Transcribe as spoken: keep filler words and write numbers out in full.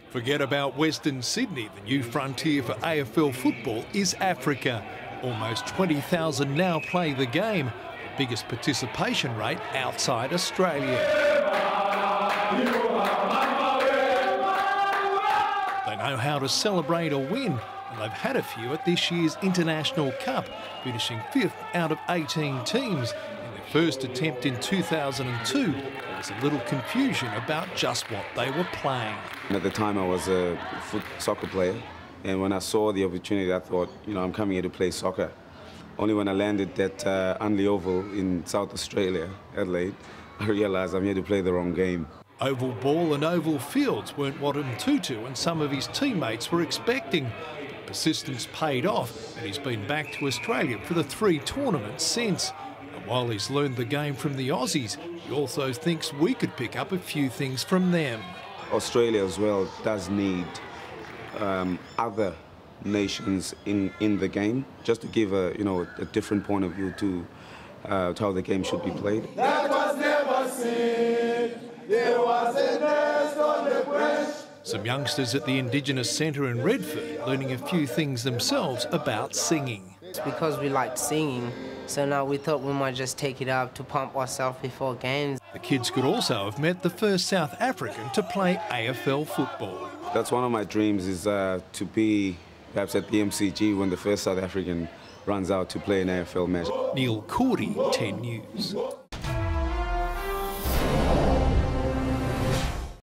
Forget about Western Sydney. The new frontier for A F L football is Africa. Almost twenty thousand now play the game, the biggest participation rate outside Australia. They know how to celebrate a win, and they've had a few at this year's International Cup, finishing fifth out of eighteen teams. In their first attempt in two thousand two, there was a little confusion about just what they were playing. At the time I was a foot soccer player, and when I saw the opportunity I thought, you know, I'm coming here to play soccer. Only when I landed at uh, Unley Oval in South Australia, Adelaide, I realised I'm here to play the wrong game. Oval ball and oval fields weren't what Mtutu and some of his teammates were expecting. But persistence paid off, and he's been back to Australia for the three tournaments since. And while he's learned the game from the Aussies, he also thinks we could pick up a few things from them. Australia as well does need um, other nations in, in the game, just to give a, you know, a different point of view to, uh, to how the game should be played. That was never seen. There was a nest on the branch. Some youngsters at the Indigenous Centre in Redfern learning a few things themselves about singing. It's because we liked singing, so now we thought we might just take it up to pump ourselves before games. The kids could also have met the first South African to play A F L football. That's one of my dreams, is uh, to be perhaps at the M C G when the first South African runs out to play an A F L match. Neil Cordy, ten News.